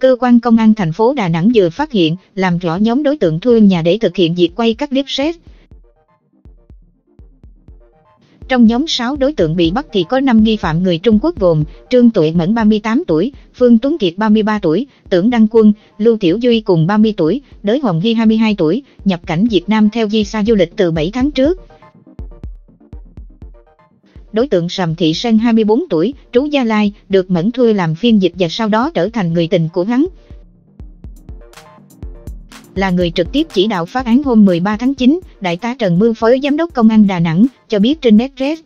Cơ quan công an thành phố Đà Nẵng vừa phát hiện, làm rõ nhóm đối tượng thuê nhà để thực hiện việc quay các clip sex. Trong nhóm 6 đối tượng bị bắt thì có 5 nghi phạm người Trung Quốc gồm Trương Tuệ Mẫn 38 tuổi, Phương Tuấn Kiệt 33 tuổi, Tưởng Đăng Quân, Lưu Tiểu Duy cùng 30 tuổi, Đới Hồng Ghi 22 tuổi, nhập cảnh Việt Nam theo visa du lịch từ 7 tháng trước. Đối tượng Sầm Thị Sen 24 tuổi, trú Gia Lai, được Mẫn thuê làm phiên dịch và sau đó trở thành người tình của hắn. Là người trực tiếp chỉ đạo phá án hôm 13 tháng 9, Đại tá Trần Mưu, Phó Giám đốc Công an Đà Nẵng, cho biết trên Netflix.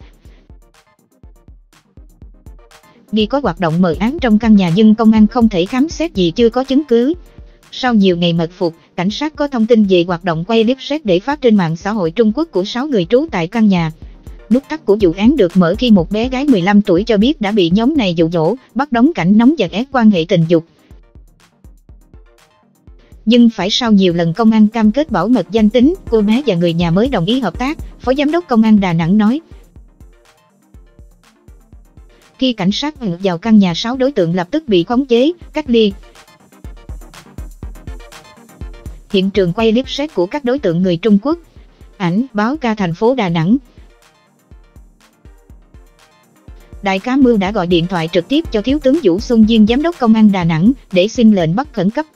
Nghi có hoạt động mờ ám trong căn nhà nhưng công an không thể khám xét vì chưa có chứng cứ. Sau nhiều ngày mật phục, cảnh sát có thông tin về hoạt động quay clip sex để phát trên mạng xã hội Trung Quốc của 6 người trú tại căn nhà. Nút thắt của vụ án được mở khi một bé gái 15 tuổi cho biết đã bị nhóm này dụ dỗ, bắt đóng cảnh nóng và ép quan hệ tình dục. Nhưng phải sau nhiều lần công an cam kết bảo mật danh tính, cô bé và người nhà mới đồng ý hợp tác, Phó Giám đốc Công an Đà Nẵng nói. Khi cảnh sát vào căn nhà, 6 đối tượng lập tức bị khống chế, cách ly. Hiện trường quay clip sex của các đối tượng người Trung Quốc. Ảnh báo ca thành phố Đà Nẵng. Đại tá Mưu đã gọi điện thoại trực tiếp cho Thiếu tướng Vũ Xuân Diên, Giám đốc Công an Đà Nẵng, để xin lệnh bắt khẩn cấp.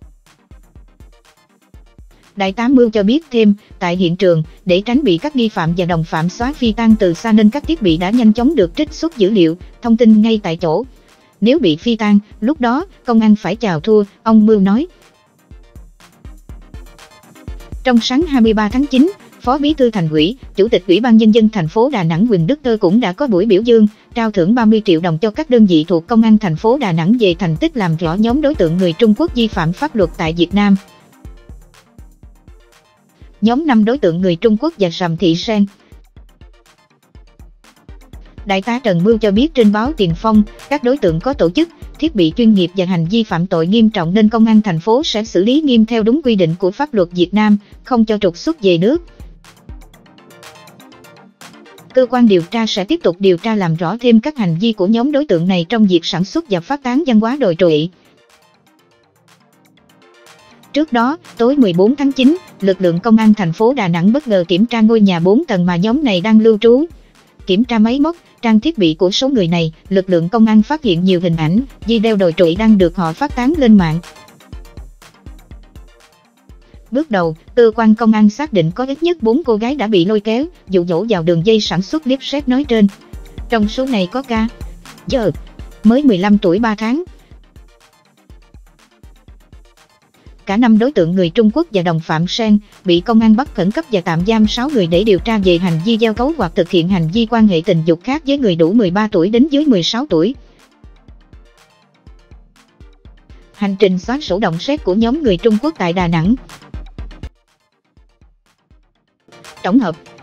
Đại tá Mưu cho biết thêm, tại hiện trường, để tránh bị các nghi phạm và đồng phạm xóa phi tang từ xa nên các thiết bị đã nhanh chóng được trích xuất dữ liệu, thông tin ngay tại chỗ. Nếu bị phi tang, lúc đó, công an phải chào thua, ông Mưu nói. Trong sáng 23 tháng 9, Phó Bí thư Thành ủy, Chủ tịch Ủy ban Nhân dân thành phố Đà Nẵng Huỳnh Đức Thơ cũng đã có buổi biểu dương, trao thưởng 30 triệu đồng cho các đơn vị thuộc Công an thành phố Đà Nẵng về thành tích làm rõ nhóm đối tượng người Trung Quốc vi phạm pháp luật tại Việt Nam. Nhóm 5 đối tượng người Trung Quốc và Sầm Thị Sen. Đại tá Trần Mưu cho biết trên báo Tiền Phong, các đối tượng có tổ chức, thiết bị chuyên nghiệp và hành vi phạm tội nghiêm trọng nên công an thành phố sẽ xử lý nghiêm theo đúng quy định của pháp luật Việt Nam, không cho trục xuất về nước. Cơ quan điều tra sẽ tiếp tục điều tra làm rõ thêm các hành vi của nhóm đối tượng này trong việc sản xuất và phát tán văn hóa đồi trụy. Trước đó, tối 14 tháng 9, lực lượng công an thành phố Đà Nẵng bất ngờ kiểm tra ngôi nhà 4 tầng mà nhóm này đang lưu trú. Kiểm tra máy móc, trang thiết bị của số người này, lực lượng công an phát hiện nhiều hình ảnh, video đồi trụy đang được họ phát tán lên mạng. Bước đầu, cơ quan công an xác định có ít nhất 4 cô gái đã bị lôi kéo, dụ dỗ vào đường dây sản xuất clip sex nói trên. Trong số này có K.J. mới 15 tuổi 3 tháng. Cả 5 đối tượng người Trung Quốc và đồng phạm Sen bị công an bắt khẩn cấp và tạm giam 6 người để điều tra về hành vi giao cấu hoặc thực hiện hành vi quan hệ tình dục khác với người đủ 13 tuổi đến dưới 16 tuổi. Hành trình xóa sổ động sex của nhóm người Trung Quốc tại Đà Nẵng. Tổng hợp